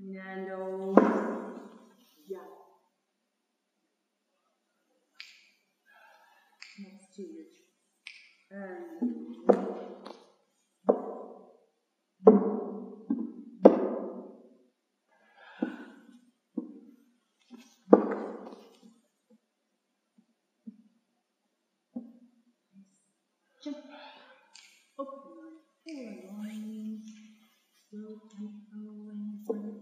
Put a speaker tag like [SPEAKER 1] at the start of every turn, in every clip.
[SPEAKER 1] and over. Yeah. Next to your chest. And jump. Open your four lines. Slow tempo and front.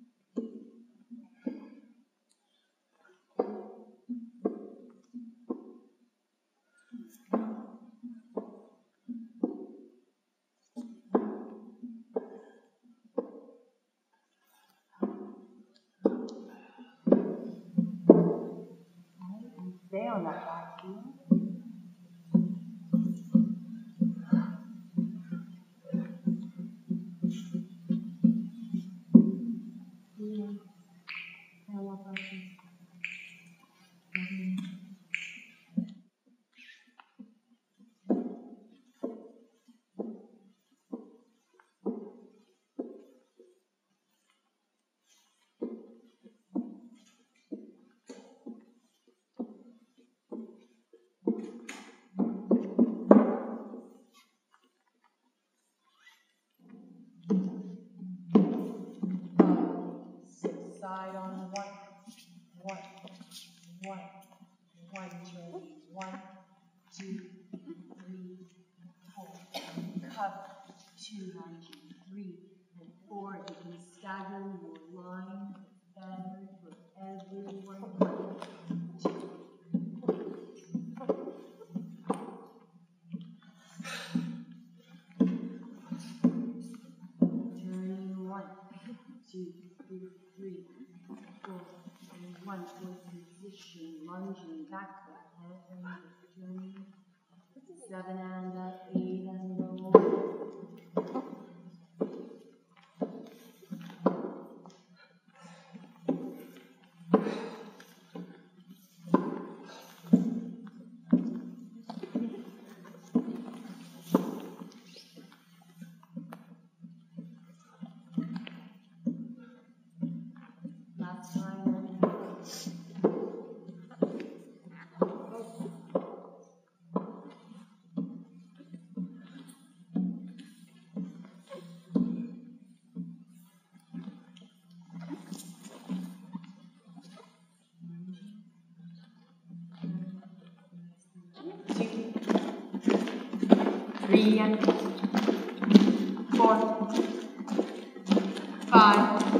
[SPEAKER 1] Stay on that back heel. Side on one, turn, 1, 2, 3, 4, cover, 2, 3, and 4. You can stagger your line better for everyone. 2, 3. Turning 1, 2, 3, 4, and 1 for position, lunging back the head and turning 7 and 8 and low. Last time. 3 and 4, 5.